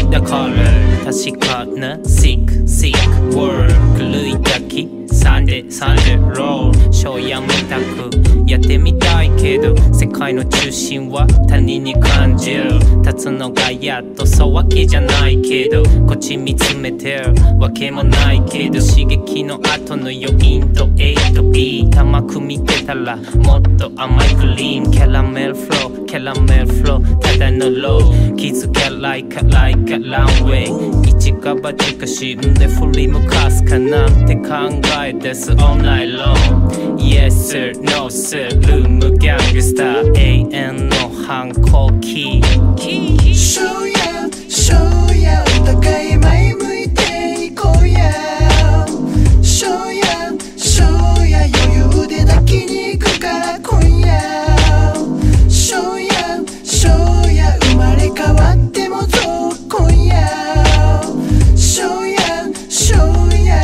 the color 確かな sick word 狂いたきサンデーロールショーやめたくやってみたいけど世界の中心は他人に感じる立つのがやっとそうわけじゃないけどこっち見つめてるわけもないけど刺激の後の余韻と A と B 玉組みてたらもっと甘いクリームキャラメルフローただのロー気づけlike aランウェイ一か八か死んで振り向かすかなって考えです all night long Yes sir no sir ルームギャングスター永遠の反抗期 Show ya お互い前向いていこうや Show ya 余裕で抱きに行くから今夜 Show ya 生まれ変わってもぞ今夜 Show ya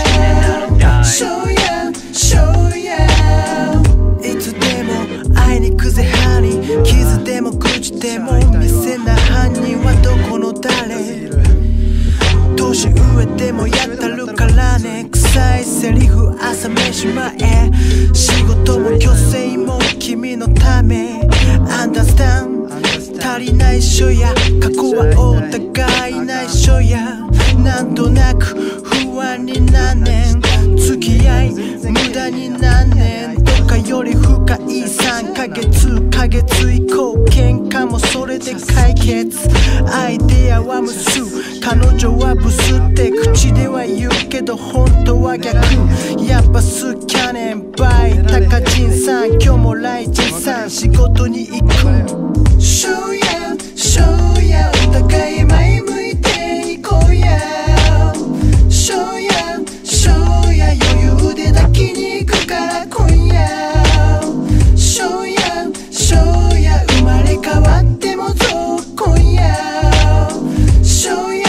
いつでも会いに行くぜハニー傷でも愚痴でも見せな犯人はどこの誰年上でもやったるからね臭いセリフ朝飯前仕事も虚勢も君のため Understand 足りない緒や過去はお互い内緒やなんとなく不安になんねん付き合い無駄になんねんとかより深い3ヶ月以降喧嘩もそれで解決アイデアは無数彼女はブスって口では言うけど本当は逆やっぱ好きやねんバイ高人さん今日もライジンさん仕事に行く Show ya お互い前向いていこうや Show ya 余裕で抱きに行くから今夜 Show ya 生まれ変わってもぞ今夜 Show ya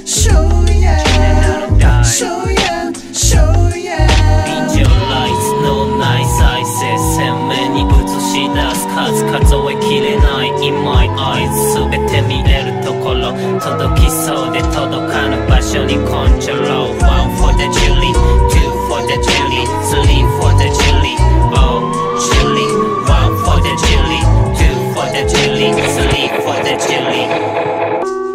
Angel lights no nice 再生鮮明に映し出す数えきれない In my eyes 全て見えるところ届きそうで届かぬ場所にコントロール One for the Julie Two for the Julie Three for the Julie Oh Julie One for the Julie Two for the Julie Three for the Julie